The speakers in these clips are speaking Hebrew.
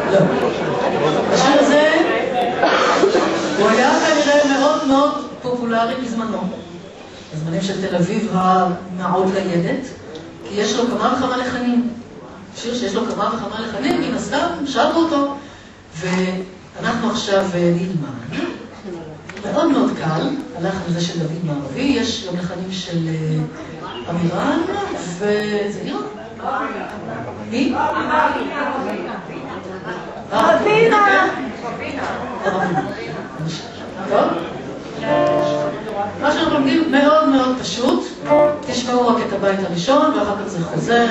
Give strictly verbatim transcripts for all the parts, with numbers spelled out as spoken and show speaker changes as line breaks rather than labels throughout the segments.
לא. השיר הזה, הוא היה כנראה מאוד מאוד פופולרי בזמנו. בזמנים של תל אביב המאוד לידת, כי יש לו כמה וכמה לחנים. שיר שיש לו כמה וכמה לחנים, מן הסתם, שרנו אותו, ואנחנו עכשיו נלמד. מאוד מאוד קל, הלחן הזה של דוד מערבי, יש גם לחנים של אמירן, וזה נראה? מי?
רבינה!
רבינה. טוב? מה שאנחנו לומדים מאוד מאוד פשוט, תשמעו רק את הבית הראשון ואחר כך זה חוזר.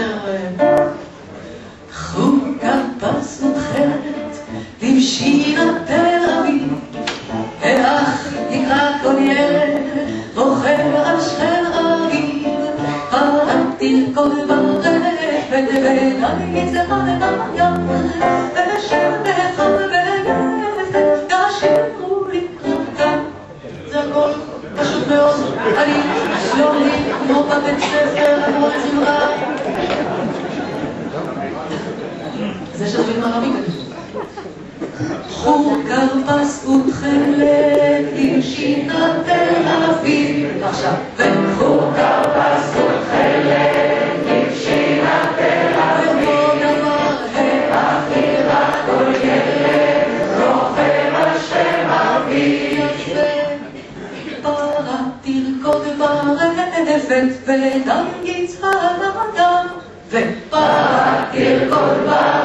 חוקה פס ותכלת למשינה תל אביב, ואח יקרא כל ילד רוכב על שכם אביב, פרדתי כל ברפת ונגיד זה הלביה, ושם בכל בגפת גשרו לי חוקה. זה הכל פשוט מאוד, אני לא לי כמו בבית ספר, כמו הזמרה. זה שדוד מערבי כזה. חוקה פס ותכלת למשינה תל אביב. עכשיו, וחוקה פס ותכלת למשינה תל אביב, ואח יקרא כל ילד רוכב על שכם אביב, פרדתי רקוד ברפת ותרגיץ על הים, ופרדתי רקוד ברפת